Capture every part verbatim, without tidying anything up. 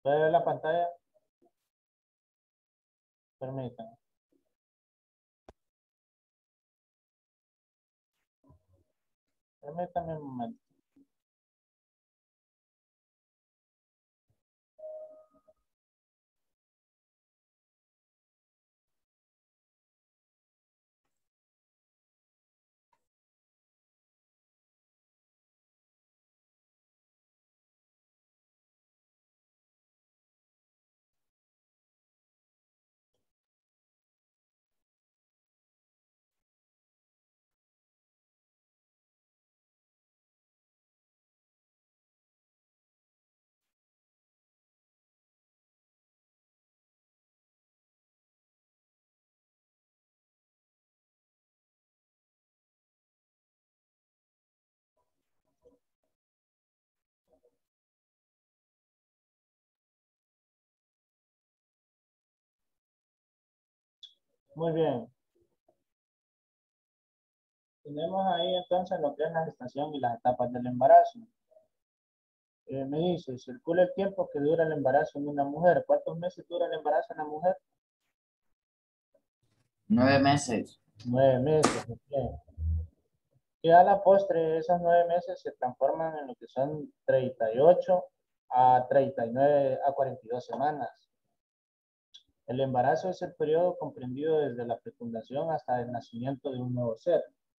¿Puede ver la pantalla? Permítanme. Permítanme un momento. Muy bien. Tenemos ahí entonces lo que es la gestación y las etapas del embarazo. Eh, me dice, circula el tiempo que dura el embarazo en una mujer. ¿Cuántos meses dura el embarazo en la mujer? Nueve meses. Nueve meses. Muy bien. Y a la postre, esos nueve meses se transforman en lo que son treinta y ocho a treinta y nueve a cuarenta y dos semanas. El embarazo es el periodo comprendido desde la fecundación hasta el nacimiento de un nuevo ser.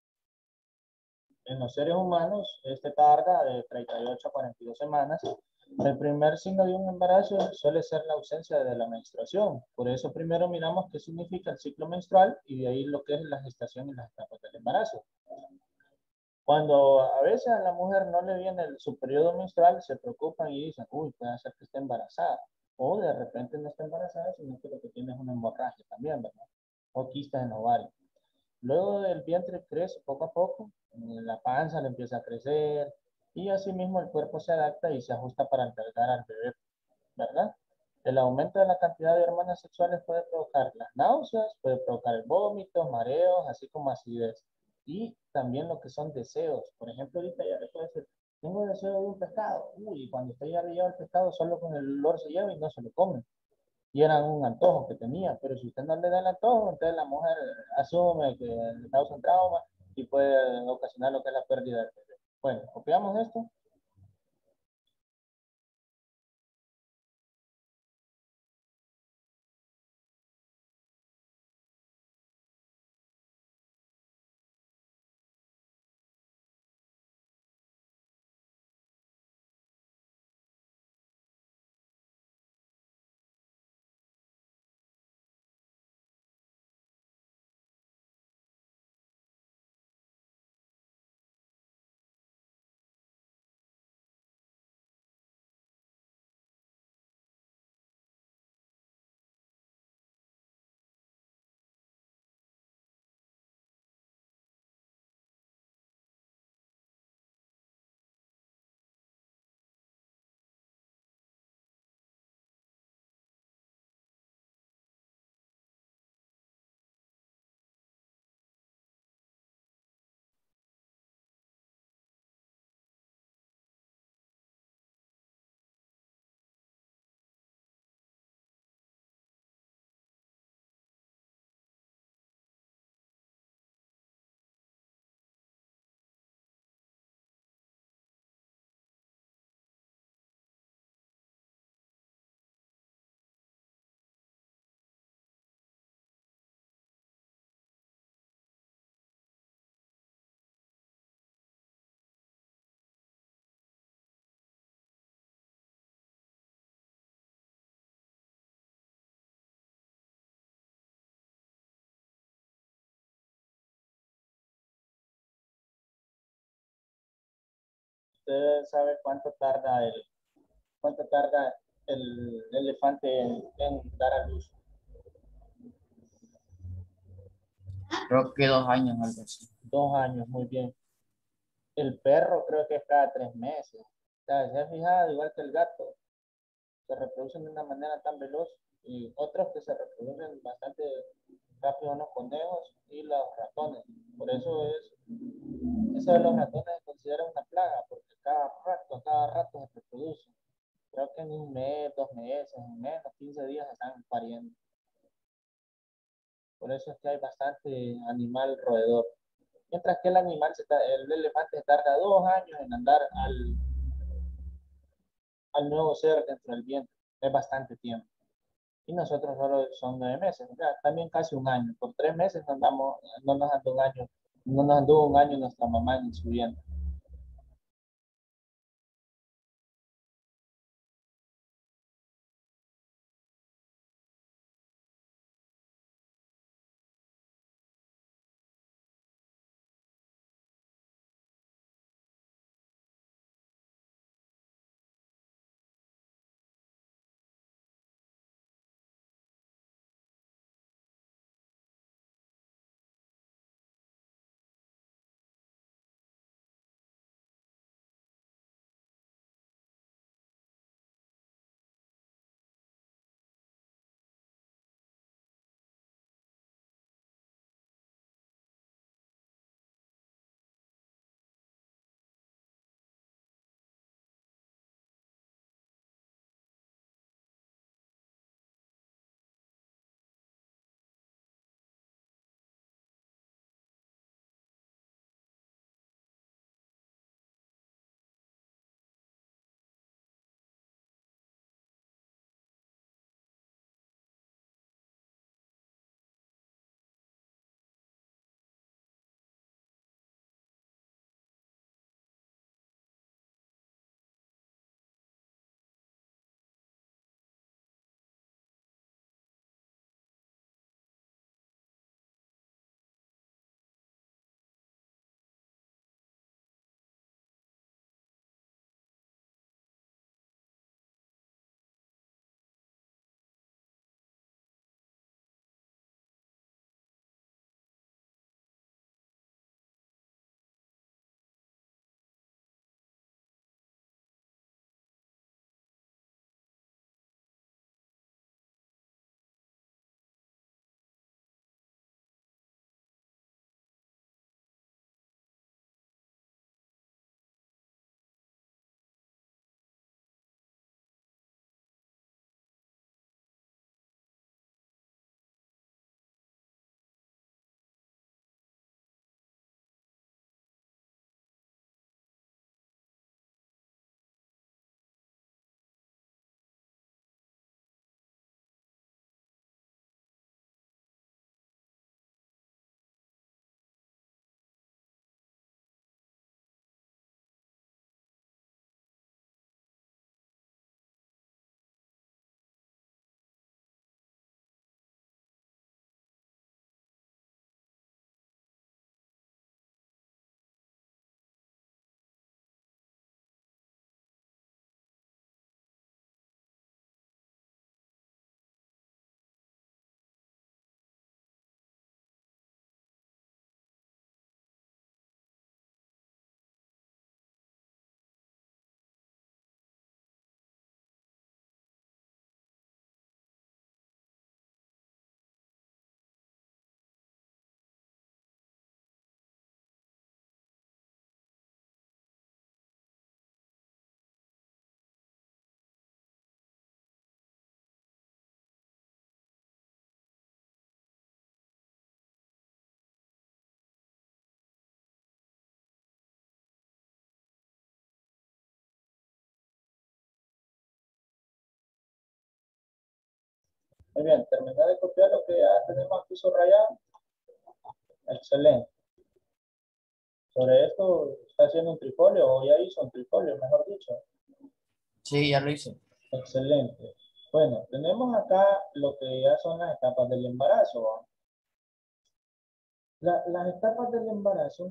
En los seres humanos, este tarda de treinta y ocho a cuarenta y dos semanas. El primer signo de un embarazo suele ser la ausencia de la menstruación. Por eso primero miramos qué significa el ciclo menstrual y de ahí lo que es la gestación y las etapas del embarazo. Cuando a veces a la mujer no le viene el, su periodo menstrual, se preocupan y dicen, uy, puede ser que esté embarazada. O de repente no está embarazada, sino que lo que tiene es una hemorragia también, ¿verdad? O quistas en ovario. Luego el vientre crece poco a poco, la panza le empieza a crecer y así mismo el cuerpo se adapta y se ajusta para albergar al bebé, ¿verdad? El aumento de la cantidad de hormonas sexuales puede provocar las náuseas, puede provocar el vómito, mareos, así como acidez. Y también lo que son deseos. Por ejemplo, ahorita ya le puede decir, tengo deseo de un pescado. Uy, y cuando usted ya le lleva el pescado, solo con el olor se lleva y no se lo come. Y era un antojo que tenía, pero si usted no le da el antojo, entonces la mujer asume que le causa un trauma y puede ocasionar lo que es la pérdida del bebé. Bueno, copiamos esto. Usted sabe cuánto tarda el, cuánto tarda el elefante en, en dar a luz. Creo que dos años, algo así. Dos años, muy bien. El perro creo que es cada tres meses. O sea, se ha fijado, igual que el gato, se reproducen de una manera tan veloz y otros que se reproducen bastante rápido son los conejos y los ratones. Por eso es, eso de los ratones se considera una plaga, porque cada rato, cada rato se reproducen. Creo que en un mes dos meses, en menos, quince días están pariendo. Por eso es que hay bastante animal roedor. Mientras que el animal, se ta- el elefante se tarda dos años en andar al, al nuevo ser dentro del vientre. Es bastante tiempo. Y nosotros solo son nueve meses, o sea, también casi un año. Por tres meses no, andamos, no nos andó un año, no nos anduvo un año nuestra mamá en su vientre. Muy bien, terminé de copiar lo que ya tenemos aquí subrayado. Excelente. Sobre esto está haciendo un trifolio o ya hizo un trifolio, mejor dicho. Sí, ya lo hice. Excelente. Bueno, tenemos acá lo que ya son las etapas del embarazo. ¿Va? La- las etapas del embarazo,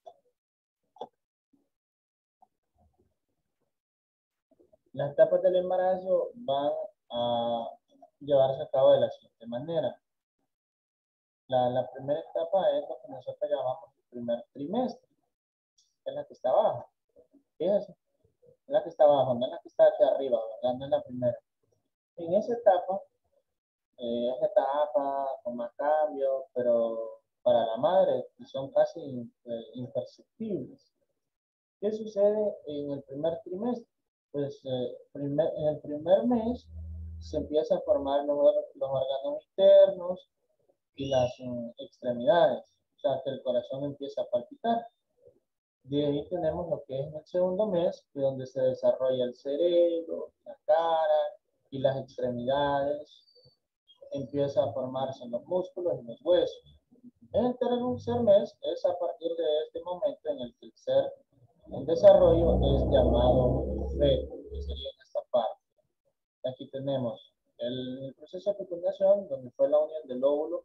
las etapas del embarazo van a llevarse a cabo de la siguiente manera. La, la primera etapa es lo que nosotros llamamos el primer trimestre, que es la que está abajo. Fíjense, es la que está abajo, no es la que está aquí arriba, ¿verdad? No es la primera. En esa etapa, eh, esa etapa con más cambios, pero para la madre son casi eh, imperceptibles. ¿Qué sucede en el primer trimestre? Pues eh, primer- en el primer mes se empieza a formar los, or- los órganos internos y las mm, extremidades, o sea, que el corazón empieza a palpitar. De ahí tenemos lo que es en el segundo mes, que es donde se desarrolla el cerebro, la cara y las extremidades. Empieza a formarse los músculos y los huesos. En el tercer mes es a partir de este momento en el que el ser en desarrollo es llamado feto, que sería en esta parte. Aquí tenemos el proceso de fecundación, donde fue la unión del óvulo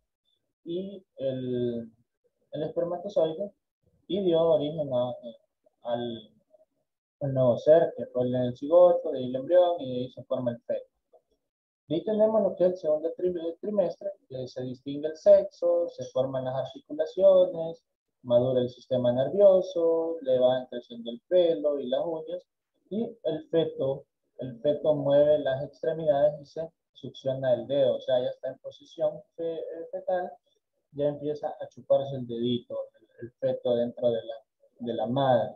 y el, el espermatozoide, y dio origen a, al, al nuevo ser, que fue el cigoto, de ahí el embrión, y de ahí se forma el feto. De ahí tenemos lo que es el segundo trimestre, que se distingue el sexo, se forman las articulaciones, madura el sistema nervioso, le van creciendo el pelo y las uñas, y el feto, el feto mueve las extremidades y se succiona el dedo, o sea, ya está en posición fetal, ya empieza a chuparse el dedito, el, el feto dentro de la, de la madre.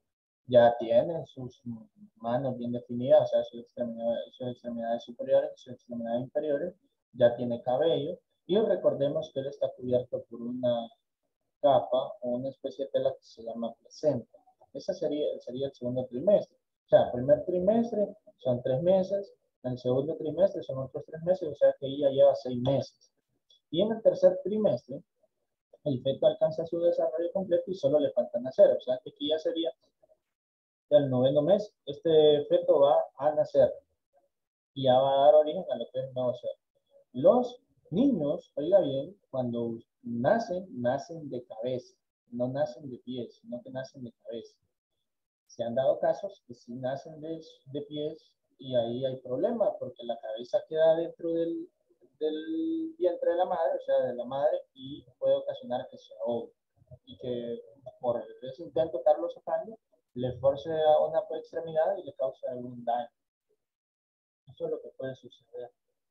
Ya tiene sus manos bien definidas, o sea, sus extremidades, sus extremidades superiores, sus extremidades inferiores, ya tiene cabello, y recordemos que él está cubierto por una capa o una especie de tela que se llama placenta. Ese sería, sería el segundo trimestre. O sea, el primer trimestre son tres meses, en el segundo trimestre son otros tres meses, o sea que ella lleva seis meses. Y en el tercer trimestre, el feto alcanza su desarrollo completo y solo le falta nacer, o sea que aquí ya sería el noveno mes, este feto va a nacer y ya va a dar origen a lo que es el nuevo ser. Los niños, oiga bien, cuando nacen, nacen de cabeza, no nacen de pies, sino que nacen de cabeza. Se han dado casos que sí nacen de, de pies y ahí hay problema porque la cabeza queda dentro del, del vientre de la madre, o sea, de la madre, y puede ocasionar que se ahogue y que por ese intento estarlo sacando le force a una extremidad y le cause algún daño. Eso es lo que puede suceder.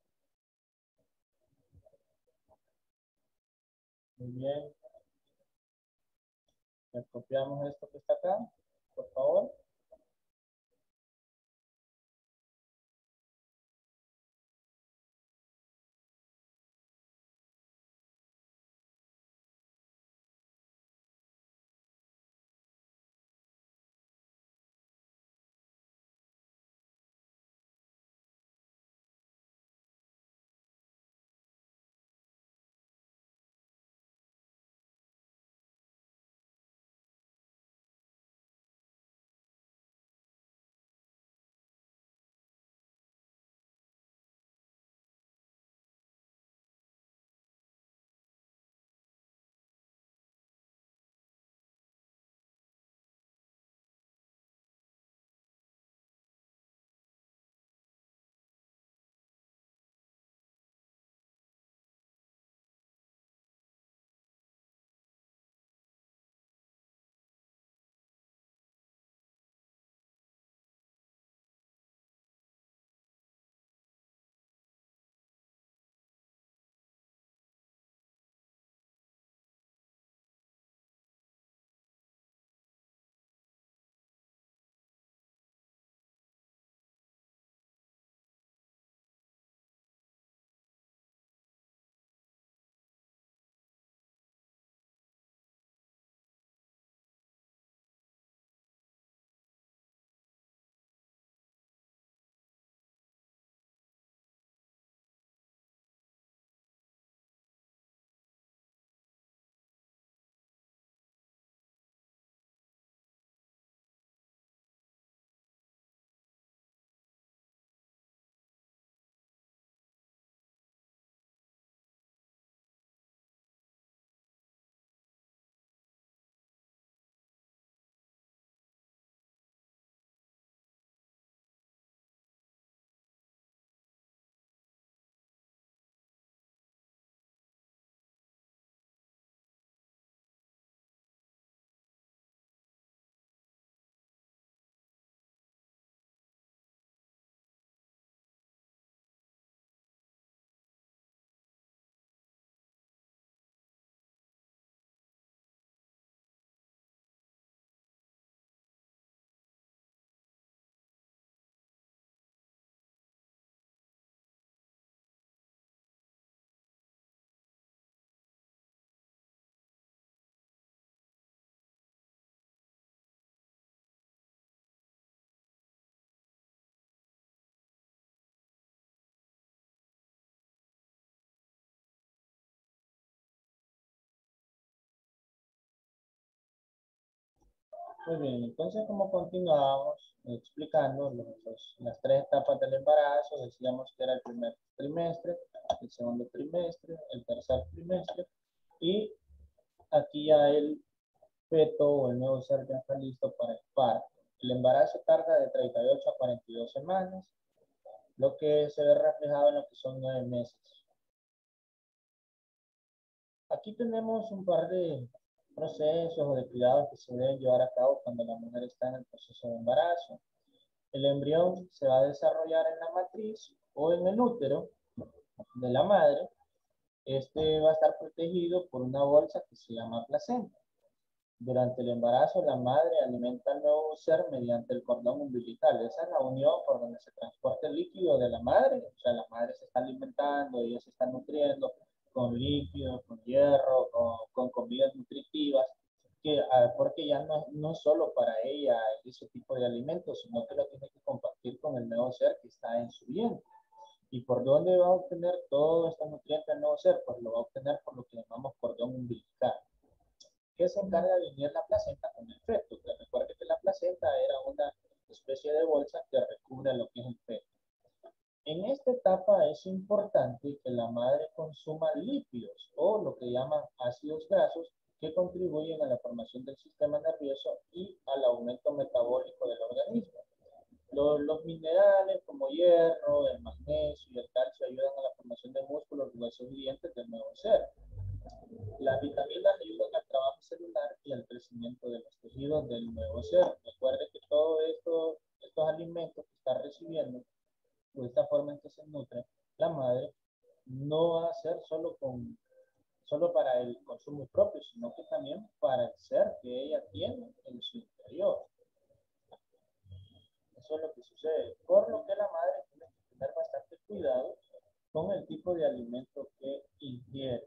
Muy bien. Le copiamos esto que está acá, por favor. Muy bien, entonces como continuamos explicando los, los- las tres etapas del embarazo, decíamos que era el primer trimestre, el segundo trimestre, el tercer trimestre, y aquí ya el feto o el nuevo ser ya está listo para el parto. El embarazo tarda de treinta y ocho a cuarenta y dos semanas, lo que se ve reflejado en lo que son nueve meses. Aquí tenemos un par de procesos o de cuidados que se deben llevar a cabo cuando la mujer está en el proceso de embarazo. El embrión se va a desarrollar en la matriz o en el útero de la madre. Este va a estar protegido por una bolsa que se llama placenta. Durante el embarazo, la madre alimenta al nuevo ser mediante el cordón umbilical. Esa es la unión por donde se transporta el líquido de la madre. O sea, la madre se está alimentando, ella se está nutriendo con líquidos, con hierro, con, con comidas nutritivas, que, ah, porque ya no, no es solo para ella ese tipo de alimentos, sino que lo tiene que compartir con el nuevo ser que está en su vientre. ¿Y por dónde va a obtener todo este nutriente el nuevo ser? Pues lo va a obtener por lo que llamamos cordón umbilical, que se encarga de unir la placenta con el feto. Que recuerde que la placenta era una especie de bolsa que recubre lo que es el feto. En esta etapa es importante que la madre consuma lípidos o lo que llaman ácidos grasos que contribuyen a la formación del sistema nervioso y al aumento metabólico del organismo. Los, los minerales como hierro, el magnesio y el calcio ayudan a la formación de músculos, huesos y dientes del nuevo ser. Las vitaminas ayudan al trabajo celular y al crecimiento de los tejidos del nuevo ser. Recuerde que todos esto, estos alimentos que está recibiendo, de esta forma en que se nutre la madre, no va a ser solo, con, solo para el consumo propio, sino que también para el ser que ella tiene en su interior. Eso es lo que sucede. Por lo que la madre tiene que tener bastante cuidado con el tipo de alimento que ingiere.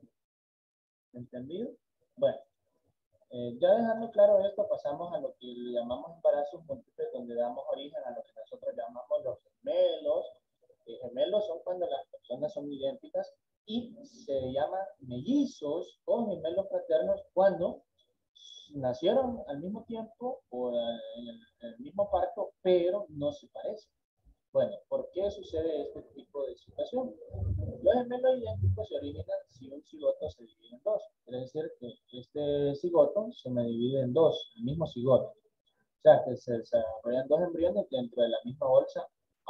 ¿Entendido? Bueno, eh, ya dejando claro esto, pasamos a lo que le llamamos embarazos múltiples, donde damos origen a lo que nosotros llamamos los gemelos. Eh, gemelos son cuando las personas son idénticas y se llaman mellizos o gemelos fraternos cuando nacieron al mismo tiempo o en el, en el mismo parto, pero no se parecen. Bueno, ¿por qué sucede este tipo de situación? Los gemelos idénticos se originan si un cigoto se divide en dos. Quiere decir que este cigoto se me divide en dos, el mismo cigoto. O sea, que se desarrollan dos embriones dentro de la misma bolsa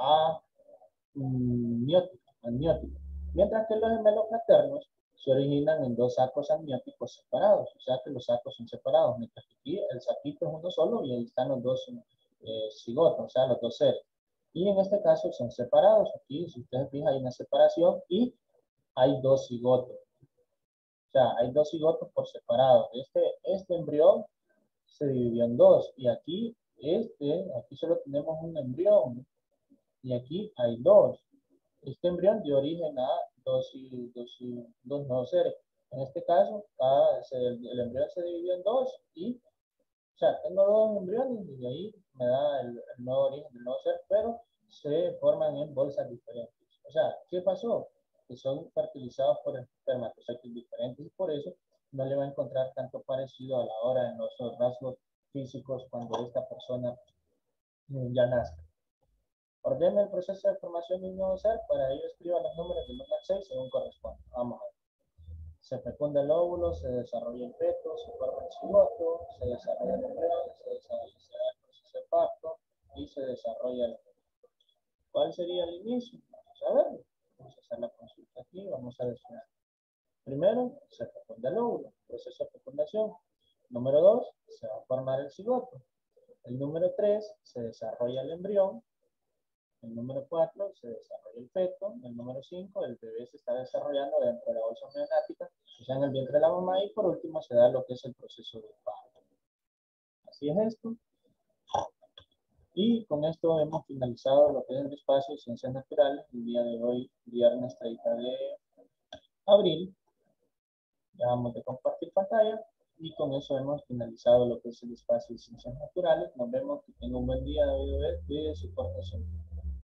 amniótica. amniótica. Mientras que los gemelos fraternos se originan en dos sacos amnióticos separados. O sea, que los sacos son separados. Mientras que aquí el saquito es uno solo y ahí están los dos eh, cigotos, o sea, los dos seres. Y en este caso son separados. Aquí, si ustedes fijan, hay una separación y hay dos cigotos. O sea, hay dos cigotos por separado. Este, este embrión se dividió en dos. Y aquí, este, aquí solo tenemos un embrión. Y aquí hay dos. Este embrión dio origen a dos, y, dos, y, dos nuevos seres. En este caso, cada, se, el, el embrión se dividió en dos y, o sea, tengo dos embriones y de ahí me da el, el nuevo origen del nuevo ser, pero se forman en bolsas diferentes. O sea, ¿qué pasó? Que son fertilizados por espermatozoides diferentes y por eso no le va a encontrar tanto parecido a la hora en los rasgos físicos cuando esta persona ya nazca. Ordene el proceso de formación de un nuevo ser, para ello escriba los números del uno al seis según corresponde. Vamos a ver. Se fecunda el óvulo, se desarrolla el feto, se forma el cigoto, se desarrolla el embrión, se desarrolla el proceso de parto y se desarrolla el feto. ¿Cuál sería el inicio? Vamos a verlo. Vamos a hacer la consulta aquí, vamos a definir. Primero, se fecunda el óvulo, proceso de fecundación. Número dos, se va a formar el cigoto. El número tres, se desarrolla el embrión. El número cuatro, se desarrolla el feto. El número cinco, el bebé se está desarrollando dentro de la bolsa neonática, o sea, en el vientre de la mamá. Y por último, se da lo que es el proceso de parto. Así es esto. Y con esto hemos finalizado lo que es el espacio de Ciencias Naturales el día de hoy, viernes treinta de abril. Ya vamos a compartir pantalla. Y con eso hemos finalizado lo que es el espacio de Ciencias Naturales. Nos vemos. Que tengan un buen día, David. Cuídense, su portación.